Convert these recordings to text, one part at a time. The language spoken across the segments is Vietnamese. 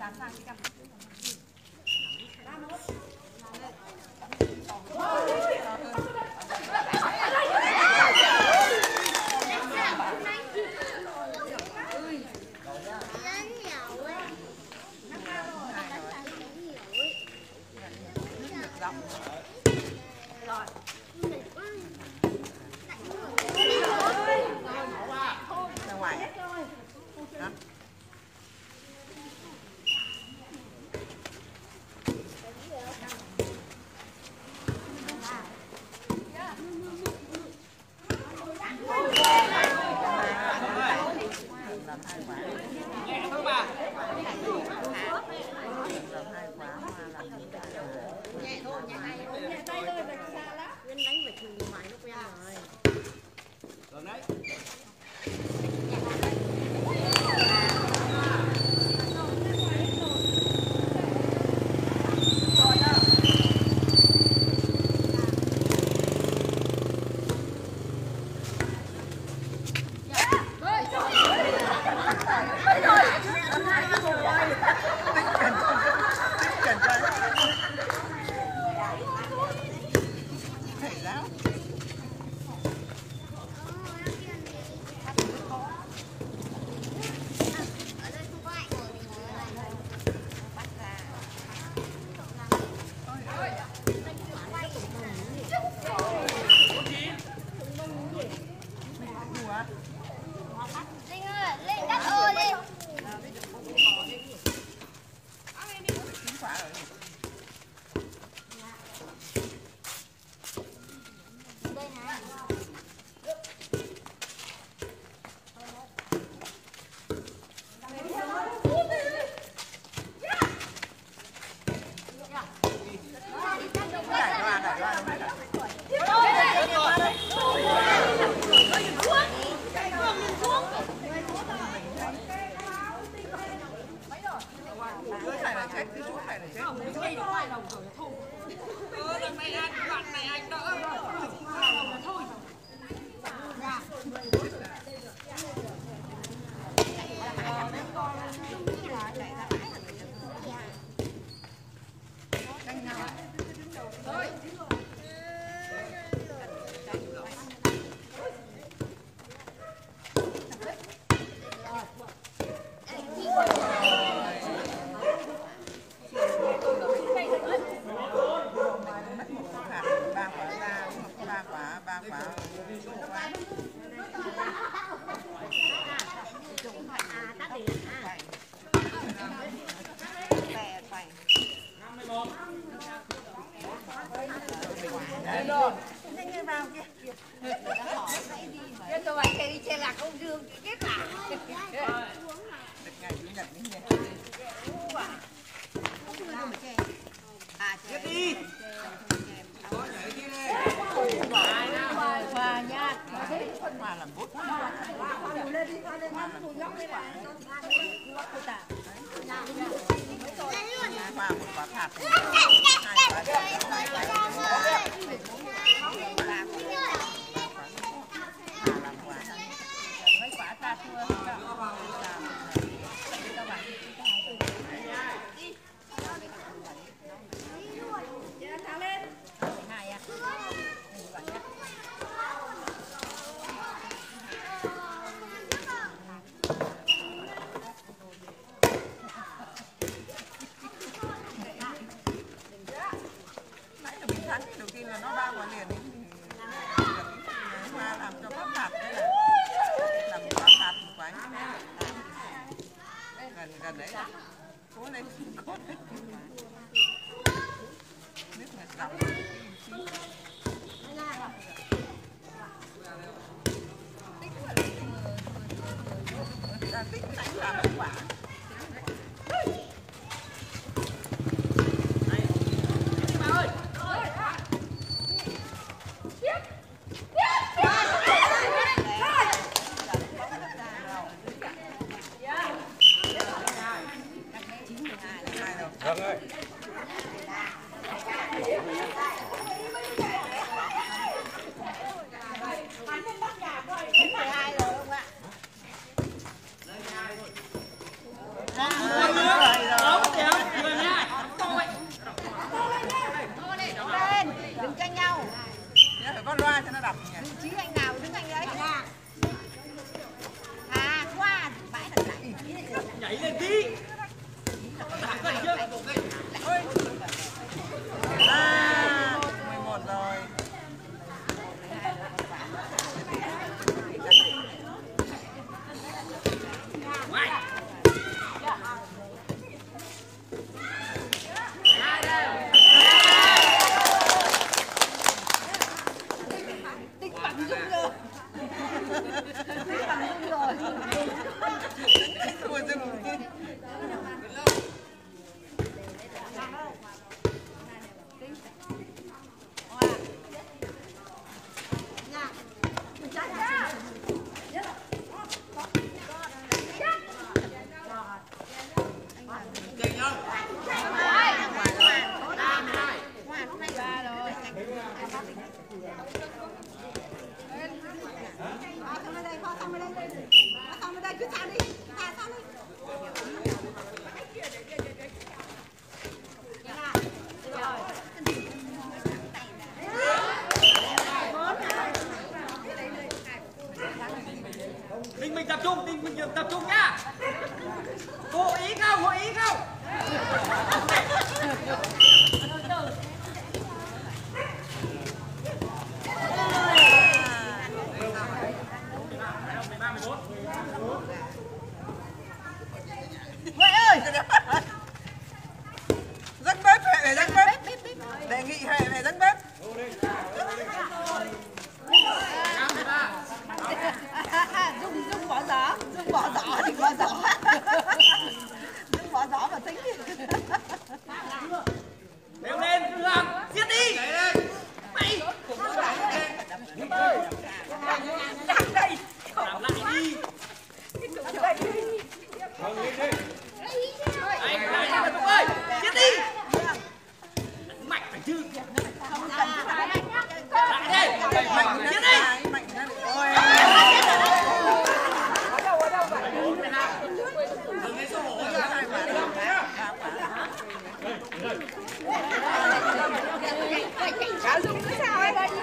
Con người rồi. nghị hệ dẫn bếp. Dung bỏ gió thì bỏ gió. Dung bỏ gió mà tính. Leo lên, Hương, giết đi. Mày. Đang đây. Làm lại đi. Anh lại đi Tùng ơi, giết đi. Mạnh phải chứ. Lại đi, giết đi. Đừng lấy số hổ ra. Cả Dung cứ sao ấy đây.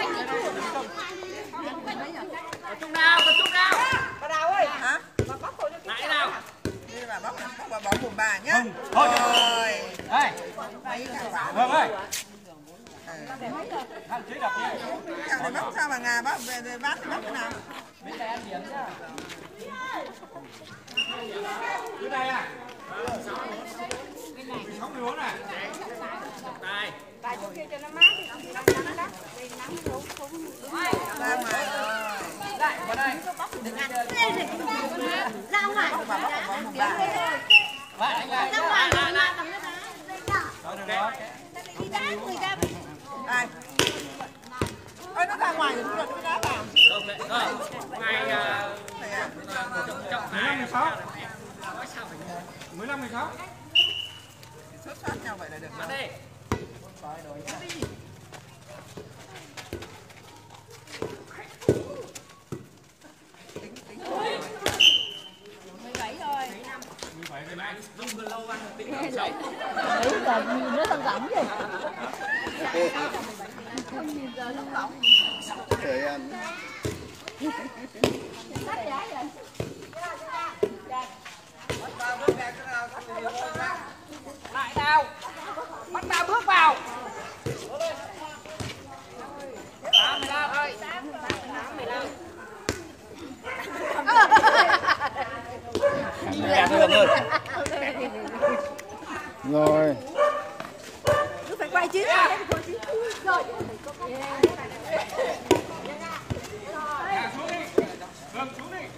Tập trung nào. Bà Đào ơi. Hả? Bà bóc thôi. Lại nào. Đi bà bóc bà bỏ bùm bà nhá. Thôi. Đây. Vâng ơi. Thằng chế đập nhé. Chẳng để bóc sao mà ngà bóc về bát thì bóc thế nào? Bên đây ăn điểm nhá. Dưới đây à? 64 à? Đây. Tại chỗ kia cho nó mát thì nó đắt. Vì nắng xuống xuống. Ra ngoài rồi. Lại vào đây. Ra ngoài. Bà bóc bỏ bùm bà. Lại. Đó. Ai? Ơi nó ra ngoài rồi nó được cái đá vào. Không đấy. Ngày trong 15-16. 15-16. Xuất phát nhau vậy là được rồi. đây. Tính. 17 thôi. 17 dùng lâu ăn tính Đấy là nhìn nó thằng rỗng vậy. Không nhìn giờ nó rỗng. Trời ăn. lại nào. Bắt ta bước vào. 15 ơi. 15. Rồi. Cứ phải quay chứ. Rồi. Xuống đi.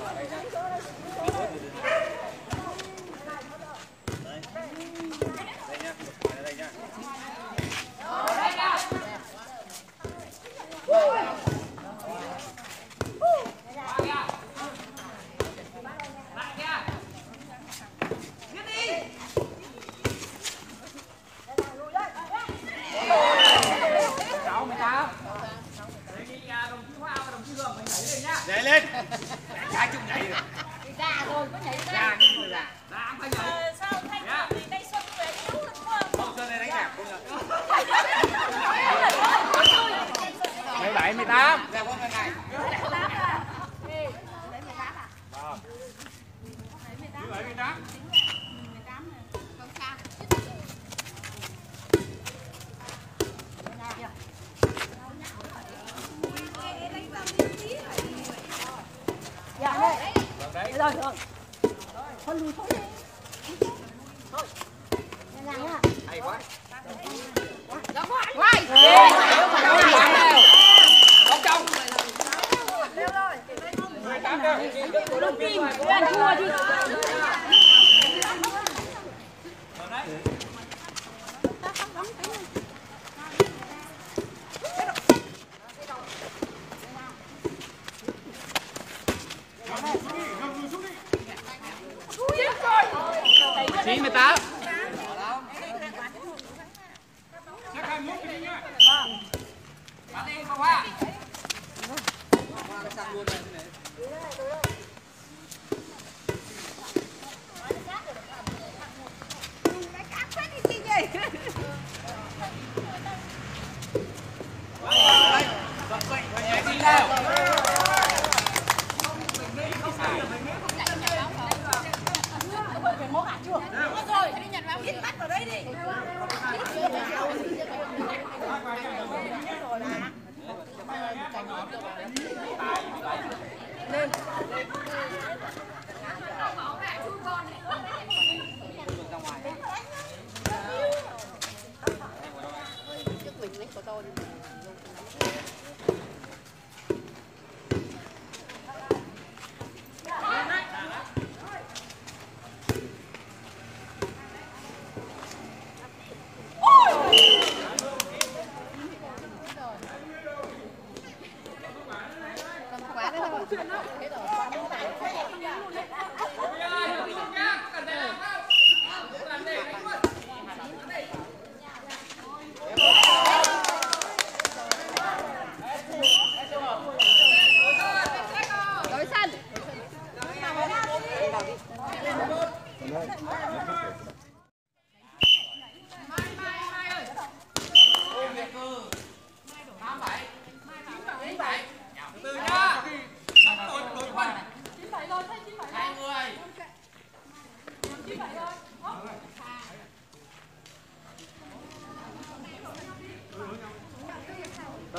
Nhảy lên. Trái chung nhảy rồi. Già rồi có nhảy ra. Già cái gì già. Già không phải nhảy. Sao Thanh thì đây xuân về yếu lắm quá. Không xuân này đánh đẹp không ạ. 17, 18. Dạ vâng ngày. 18 à? Ê, lấy 18 à? Ờ. 18. 17, 18. 18 này. Không sao. Dạ đây. Đấy. Rồi rồi. Thôi lùi thôi đi. Thôi. Làm nha. Hay quá. Quay. Không trong. Leo rồi. 18 đâu. Đừng tìm, ăn thua đi. Rồi đấy. Xuống đi. 98. Chắc 21 đi nhá. Bắn đi không hoa. Nhảy đi nào. Phải mốt hả chưa? Rồi, đi nhận vào. Hít bắt vào đây đi. Lên.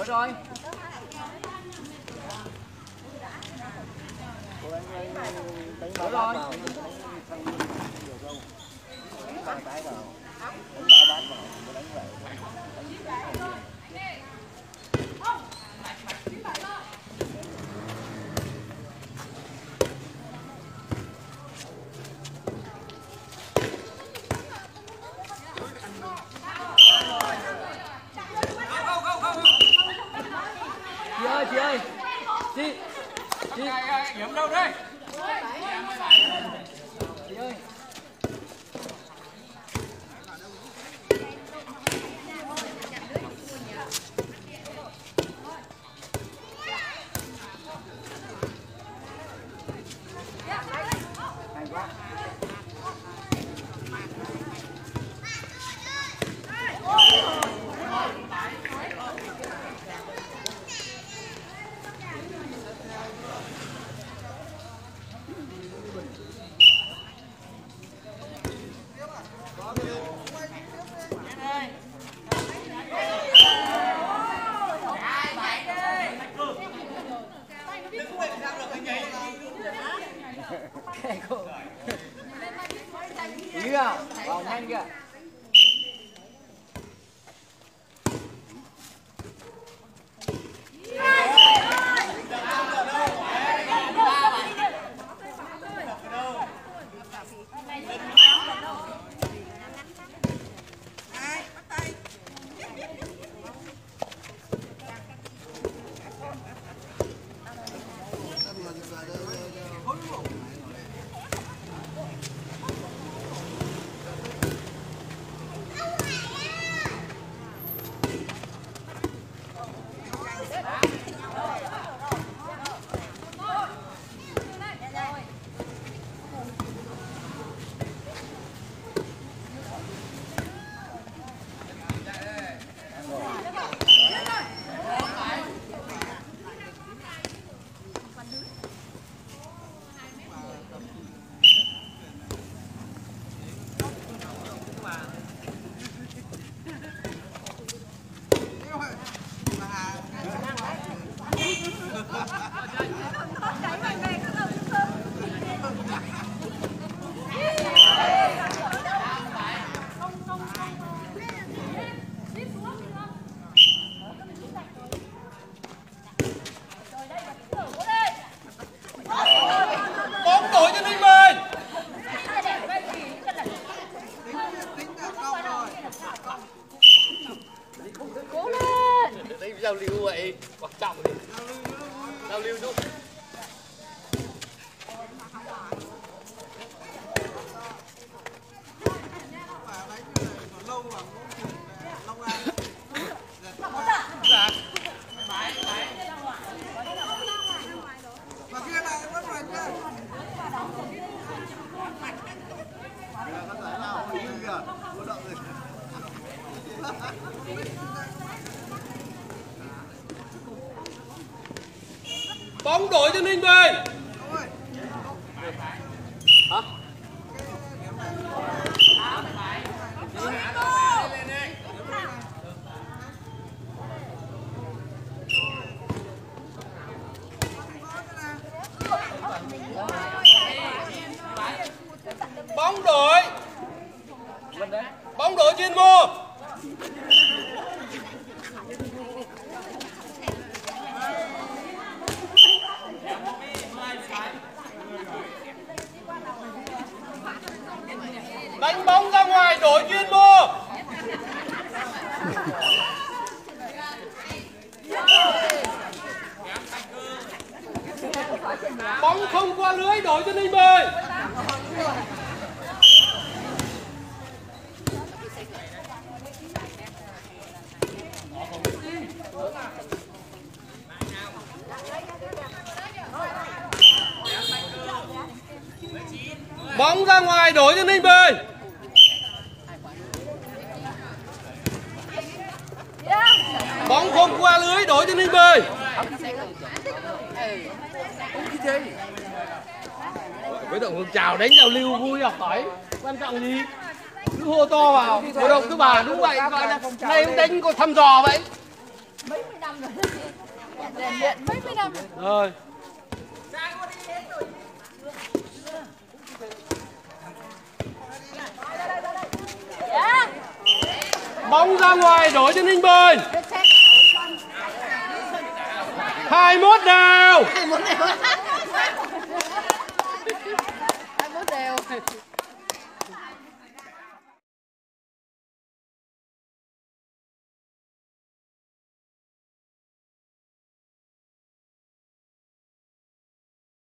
rồi. Đánh ba bát vào. Ba cái vào. Đánh ba bát vào, đánh vậy. Chị ơi, chị Điểm đâu đây? chị ơi. Ý kìa, vào nhanh kìa. Bóng đổi cho Ninh Bình. Cố lên. Đây giao lưu vậy, quan trọng đi. Giao lưu chút. Bóng đổi cho Ninh Bình. Hả? Bóng đổi. Bóng đổi chuyên môn. Đánh bóng ra ngoài đổi chuyên môn. Bóng không qua lưới đổi cho Ninh Bình. Bóng ra ngoài đổi cho Ninh Bình. Bóng không qua lưới đổi cho Ninh Bình. Với động hương chào đánh giao lưu vui học hỏi, quan trọng gì cứ hô to vào, cổ động cứ bảo đúng vậy, gọi là này ông đánh có thăm dò vậy. mấy mươi năm rồi. Rèn luyện mấy mươi năm. Rồi. Bóng ra ngoài đổi cho Ninh Bền. 21 nào. 21 nào.